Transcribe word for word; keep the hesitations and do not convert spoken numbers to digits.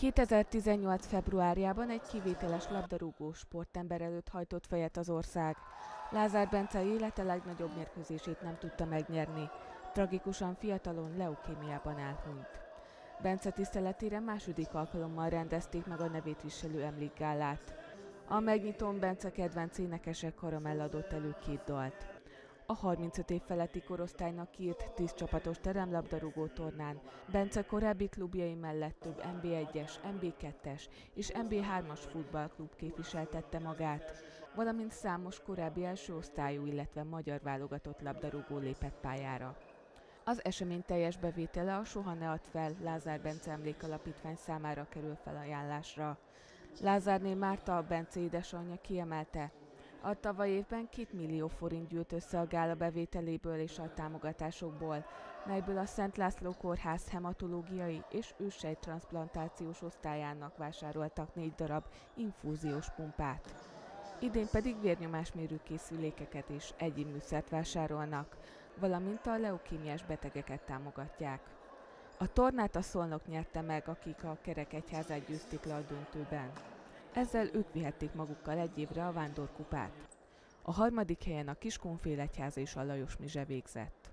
kétezer-tizennyolc. februárjában egy kivételes labdarúgó sportember előtt hajtott fejet az ország. Lázár Bence élete legnagyobb mérkőzését nem tudta megnyerni. Tragikusan fiatalon leukémiában elhunyt. Bence tiszteletére második alkalommal rendezték meg a nevét viselő emlékgálát. A megnyitón Bence kedvenc énekesek Karamell adott elő két dalt. A harmincöt év feletti korosztálynak kiírt tíz csapatos teremlabdarúgó tornán Bence korábbi klubjai mellett több en bé egyes, en bé kettes és en bé hármas futballklub képviseltette magát, valamint számos korábbi első osztályú, illetve magyar válogatott labdarúgó lépett pályára. Az esemény teljes bevétele a Soha ne add fel Lázár Bence Emlékalapítvány számára kerül felajánlásra. Lázárné Márta, a Bence édesanyja kiemelte, a tavaly évben két millió forint gyűlt össze a gála bevételéből és a támogatásokból, melyből a Szent László Kórház hematológiai és őssejttranszplantációs osztályának vásároltak négy darab infúziós pumpát. Idén pedig vérnyomásmérő készülékeket és egyéb műszert vásárolnak, valamint a leukémiás betegeket támogatják. A tornát a Szolnok nyerte meg, akik a Kerekegyházát győzték le a döntőben. Ezzel ők vihették magukkal egy évre a vándorkupát. A harmadik helyen a Kiskunfélegyháza és a Lajos Mizse végzett.